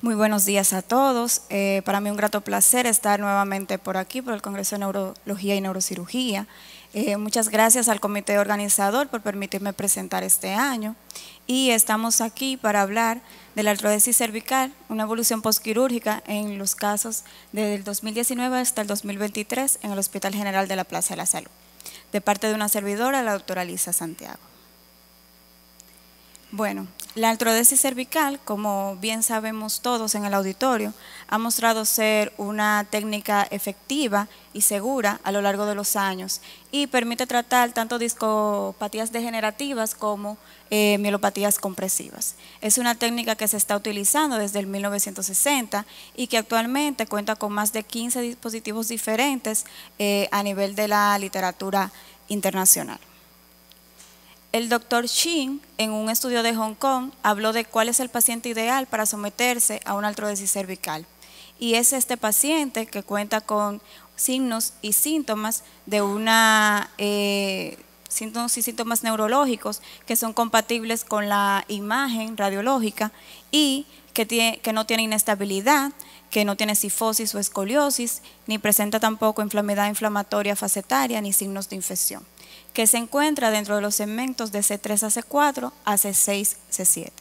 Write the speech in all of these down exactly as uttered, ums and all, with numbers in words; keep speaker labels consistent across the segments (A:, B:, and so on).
A: Muy buenos días a todos. Eh, para mí un grato placer estar nuevamente por aquí, por el Congreso de Neurología y Neurocirugía. Eh, muchas gracias al comité organizador por permitirme presentar este año. Y estamos aquí para hablar de la artrodesis cervical, una evolución postquirúrgica en los casos desde el dos mil diecinueve hasta el dos mil veintitrés en el Hospital General de la Plaza de la Salud, de parte de una servidora, la doctora Lisa Santiago. Bueno, la artrodesis cervical, como bien sabemos todos en el auditorio, ha mostrado ser una técnica efectiva y segura a lo largo de los años y permite tratar tanto discopatías degenerativas como eh, mielopatías compresivas. Es una técnica que se está utilizando desde el mil novecientos sesenta y que actualmente cuenta con más de quince dispositivos diferentes eh, a nivel de la literatura internacional. El doctor Shin, en un estudio de Hong Kong, habló de cuál es el paciente ideal para someterse a una artrodesis cervical. Y es este paciente que cuenta con signos y síntomas de una eh, síntomas y síntomas neurológicos que son compatibles con la imagen radiológica y que, tiene, que no tiene inestabilidad, que no tiene cifosis o escoliosis, ni presenta tampoco enfermedad inflamatoria facetaria ni signos de infección, que se encuentra dentro de los segmentos de C tres a C cuatro a C seis, C siete.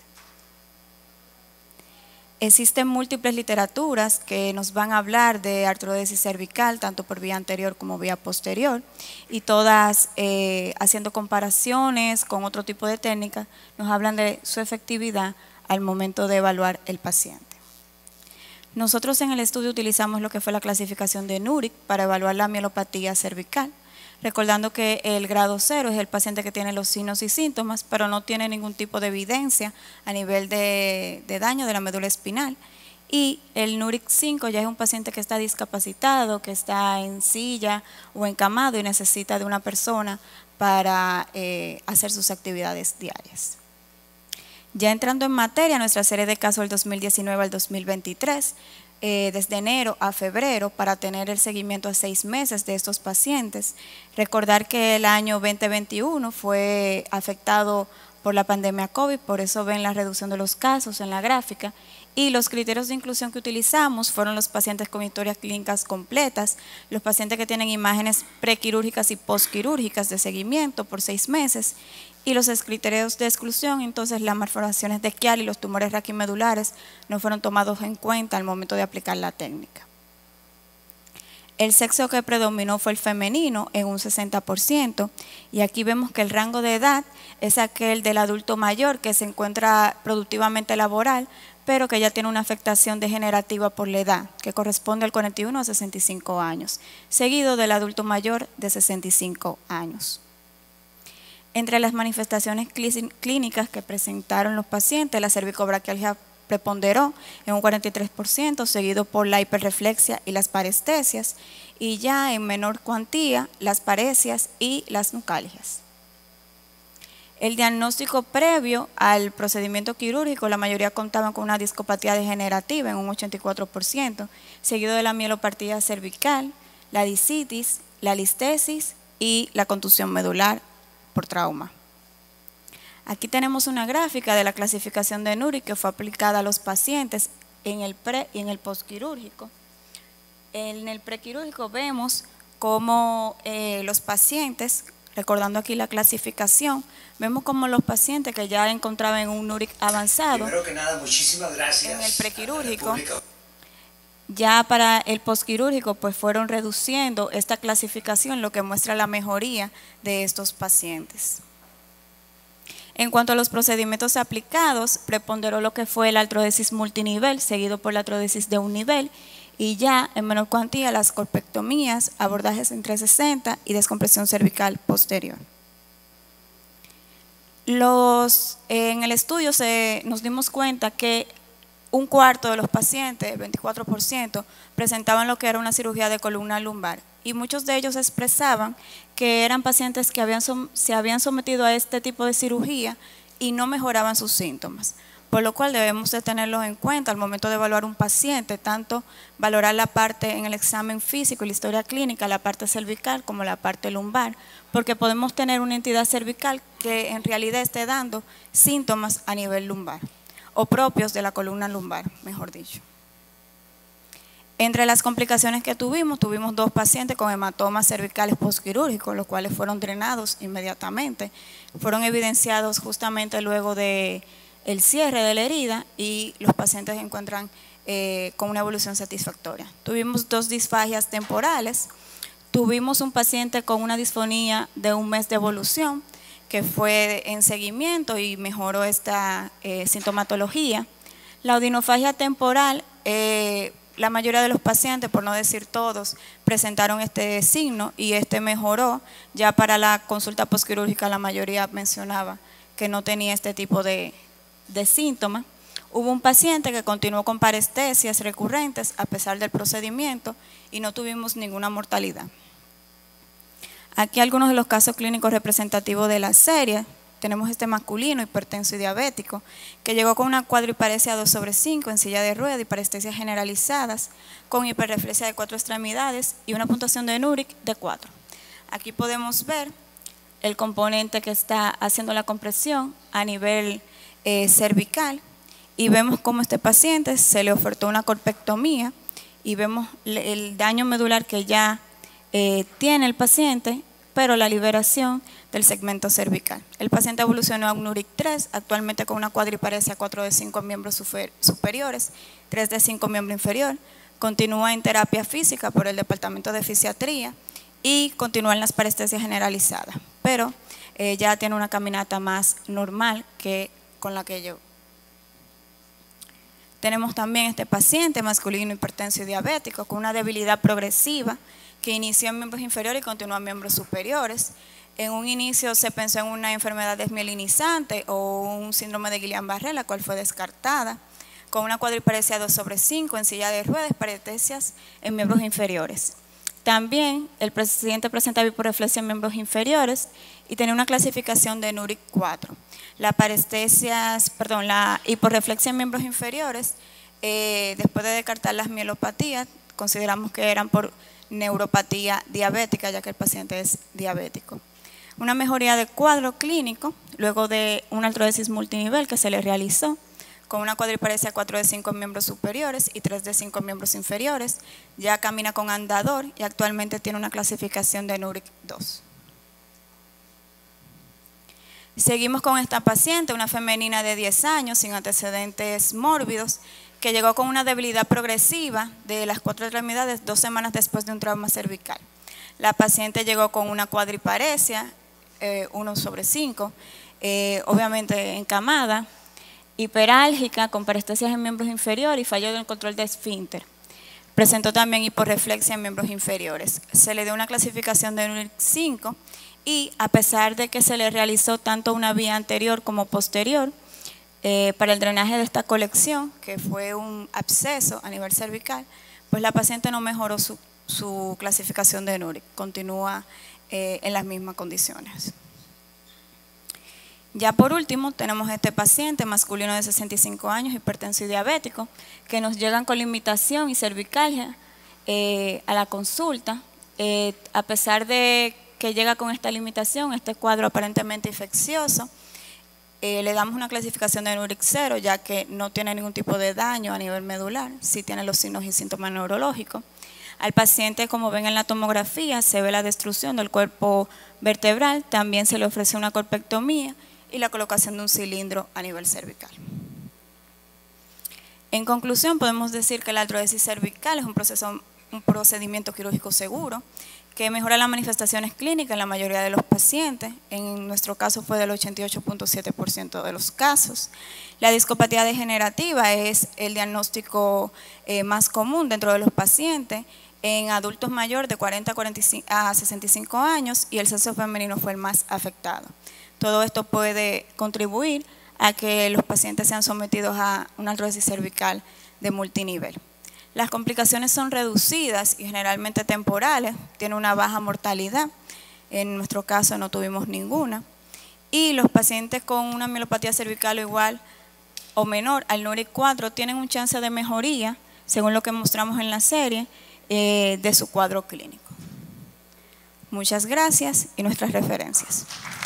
A: Existen múltiples literaturas que nos van a hablar de artrodesis cervical, tanto por vía anterior como vía posterior, y todas eh, haciendo comparaciones con otro tipo de técnicas, nos hablan de su efectividad al momento de evaluar el paciente. Nosotros en el estudio utilizamos lo que fue la clasificación de Nurek para evaluar la mielopatía cervical, recordando que el grado cero es el paciente que tiene los signos y síntomas, pero no tiene ningún tipo de evidencia a nivel de, de daño de la médula espinal. Y el Nurek cinco ya es un paciente que está discapacitado, que está en silla o encamado y necesita de una persona para eh, hacer sus actividades diarias. Ya entrando en materia, nuestra serie de casos del dos mil diecinueve al dos mil veintitrés, Eh, desde enero a febrero para tener el seguimiento a seis meses de estos pacientes. Recordar que el año veinte veintiuno fue afectado por la pandemia COVID, por eso ven la reducción de los casos en la gráfica, y los criterios de inclusión que utilizamos fueron los pacientes con historias clínicas completas, los pacientes que tienen imágenes prequirúrgicas y postquirúrgicas de seguimiento por seis meses, y los criterios de exclusión, entonces las malformaciones de Chiari y los tumores raquimedulares no fueron tomados en cuenta al momento de aplicar la técnica. El sexo que predominó fue el femenino en un sesenta por ciento, y aquí vemos que el rango de edad es aquel del adulto mayor que se encuentra productivamente laboral, pero que ya tiene una afectación degenerativa por la edad, que corresponde al cuarenta y uno a sesenta y cinco años, seguido del adulto mayor de sesenta y cinco años. Entre las manifestaciones clínicas que presentaron los pacientes, la cervicobraquialgia preponderó en un cuarenta y tres por ciento, seguido por la hiperreflexia y las parestesias, y ya en menor cuantía las paresias y las nucalgias. El diagnóstico previo al procedimiento quirúrgico, la mayoría contaban con una discopatía degenerativa en un ochenta y cuatro por ciento, seguido de la mielopatía cervical, la discitis, la listesis y la contusión medular por trauma. Aquí tenemos una gráfica de la clasificación de Nurek que fue aplicada a los pacientes en el pre y en el postquirúrgico. En el prequirúrgico vemos cómo eh, los pacientes, recordando aquí la clasificación, vemos como los pacientes que ya encontraban en un Nurek avanzado,
B: primero que nada, muchísimas gracias
A: en el prequirúrgico, ya para el postquirúrgico pues fueron reduciendo esta clasificación, lo que muestra la mejoría de estos pacientes. En cuanto a los procedimientos aplicados, preponderó lo que fue la artrodesis multinivel, seguido por la artrodesis de un nivel, y ya en menor cuantía las corpectomías, abordajes en trescientos sesenta y descompresión cervical posterior. Los, en el estudio se, nos dimos cuenta que un cuarto de los pacientes, veinticuatro por ciento, presentaban lo que era una cirugía de columna lumbar, y muchos de ellos expresaban que eran pacientes que habían, se habían sometido a este tipo de cirugía y no mejoraban sus síntomas, por lo cual debemos de tenerlos en cuenta al momento de evaluar un paciente, tanto valorar la parte en el examen físico y la historia clínica, la parte cervical como la parte lumbar, porque podemos tener una entidad cervical que en realidad esté dando síntomas a nivel lumbar. o propios de la columna lumbar, mejor dicho. Entre las complicaciones que tuvimos, tuvimos dos pacientes con hematomas cervicales postquirúrgicos, los cuales fueron drenados inmediatamente. Fueron evidenciados justamente luego del cierre de la herida y los pacientes se encuentran eh, con una evolución satisfactoria. Tuvimos dos disfagias temporales. Tuvimos un paciente con una disfonía de un mes de evolución, que fue en seguimiento y mejoró esta eh, sintomatología. La odinofagia temporal, eh, la mayoría de los pacientes, por no decir todos, presentaron este signo y este mejoró. Ya para la consulta postquirúrgica la mayoría mencionaba que no tenía este tipo de, de síntomas. Hubo un paciente que continuó con parestesias recurrentes a pesar del procedimiento y no tuvimos ninguna mortalidad. Aquí algunos de los casos clínicos representativos de la serie. Tenemos este masculino hipertenso y diabético que llegó con una cuadriparesia dos sobre cinco en silla de ruedas y parestesias generalizadas con hiperreflexia de cuatro extremidades y una puntuación de Nuric de cuatro. Aquí podemos ver el componente que está haciendo la compresión a nivel eh, cervical y vemos cómo este paciente se le ofertó una corpectomía y vemos el daño medular que ya eh, tiene el paciente, pero la liberación del segmento cervical. El paciente evolucionó a un Nuric tres, actualmente con una cuadriparesia cuatro de cinco miembros superiores, tres de cinco miembros inferior, continúa en terapia física por el departamento de fisiatría y continúa en las parestesias generalizadas, pero eh, ya tiene una caminata más normal que con la que yo. Tenemos también este paciente masculino hipertenso y diabético con una debilidad progresiva que inició en miembros inferiores y continúa en miembros superiores. En un inicio se pensó en una enfermedad desmielinizante o un síndrome de Guillain-Barré, la cual fue descartada, con una cuadriparesia dos sobre cinco en silla de ruedas, parestesias en miembros inferiores. También el paciente presenta hiporreflexia en miembros inferiores y tenía una clasificación de Nuric cuatro. La parestesias, perdón, la hiporreflexia en miembros inferiores, eh, después de descartar las mielopatías, consideramos que eran por neuropatía diabética, ya que el paciente es diabético. Una mejoría de cuadro clínico, luego de una artrodesis multinivel que se le realizó, con una cuadriparesia cuatro de cinco miembros superiores y tres de cinco miembros inferiores, ya camina con andador y actualmente tiene una clasificación de Nuric dos. Seguimos con esta paciente, una femenina de diez años, sin antecedentes mórbidos, que llegó con una debilidad progresiva de las cuatro extremidades dos semanas después de un trauma cervical. La paciente llegó con una cuadriparesia, eh, uno sobre cinco, eh, obviamente encamada, hiperálgica, con parestesias en miembros inferiores y fallo del control de esfínter. Presentó también hiporreflexia en miembros inferiores. Se le dio una clasificación de Nuric cinco y a pesar de que se le realizó tanto una vía anterior como posterior, Eh, para el drenaje de esta colección, que fue un absceso a nivel cervical, pues la paciente no mejoró su, su clasificación de Nuric, continúa eh, en las mismas condiciones. Ya por último tenemos este paciente masculino de sesenta y cinco años, hipertenso y diabético, que nos llegan con limitación y cervicalgia eh, a la consulta, eh, a pesar de que llega con esta limitación, este cuadro aparentemente infeccioso. Eh, le damos una clasificación de Nuric cero, ya que no tiene ningún tipo de daño a nivel medular, sí tiene los signos y síntomas neurológicos. Al paciente, como ven en la tomografía, se ve la destrucción del cuerpo vertebral, también se le ofrece una corpectomía y la colocación de un cilindro a nivel cervical. En conclusión, podemos decir que la artrodesis cervical es un, proceso, un procedimiento quirúrgico seguro, que mejora las manifestaciones clínicas en la mayoría de los pacientes, en nuestro caso fue del ochenta y ocho punto siete por ciento de los casos. La discopatía degenerativa es el diagnóstico eh, más común dentro de los pacientes en adultos mayores de cuarenta a sesenta y cinco años y el sexo femenino fue el más afectado. Todo esto puede contribuir a que los pacientes sean sometidos a una artrodesis cervical de multinivel. Las complicaciones son reducidas y generalmente temporales, tiene una baja mortalidad, en nuestro caso no tuvimos ninguna, y los pacientes con una mielopatía cervical igual o menor al Nuric cuatro tienen un chance de mejoría, según lo que mostramos en la serie, eh, de su cuadro clínico. Muchas gracias y nuestras referencias.